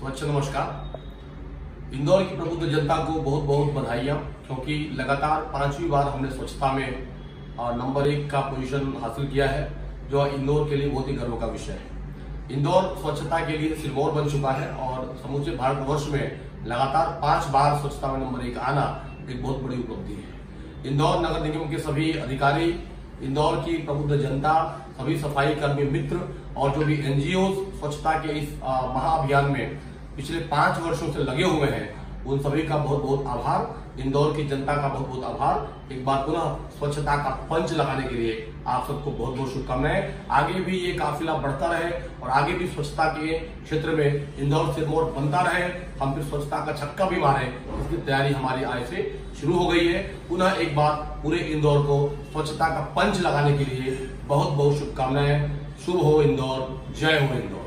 स्वच्छ नमस्कार। इंदौर की प्रबुद्ध जनता को बहुत बहुत बधाइयाँ, क्योंकि लगातार 5वीं बार हमने स्वच्छता में नंबर 1 का पोजीशन हासिल किया है, जो इंदौर के लिए बहुत ही गर्व का विषय है। इंदौर स्वच्छता के लिए सिरमौर बन चुका है और समूचे भारतवर्ष में लगातार 5 बार स्वच्छता में नंबर 1 आना एक बहुत बड़ी उपलब्धि है। इंदौर नगर निगम के सभी अधिकारी, इंदौर की प्रबुद्ध जनता, सभी सफाई कर्मी मित्र और जो भी एनजीओ स्वच्छता के इस महाअभियान में पिछले 5 वर्षों से लगे हुए हैं, उन सभी का बहुत बहुत आभार। इंदौर की जनता का बहुत बहुत आभार। एक बार पुनः स्वच्छता का पंच लगाने के लिए आप सबको बहुत बहुत शुभकामनाएं। आगे भी ये काफिला बढ़ता रहे और आगे भी स्वच्छता के क्षेत्र में इंदौर सिरमौर बनता रहे। हम फिर स्वच्छता का छक्का भी मारें, इसकी तैयारी हमारी आज से शुरू हो गई है। पुनः एक बार पूरे इंदौर को स्वच्छता का पंच लगाने के लिए बहुत बहुत शुभकामनाएं। शुभ हो इंदौर, जय हो इंदौर।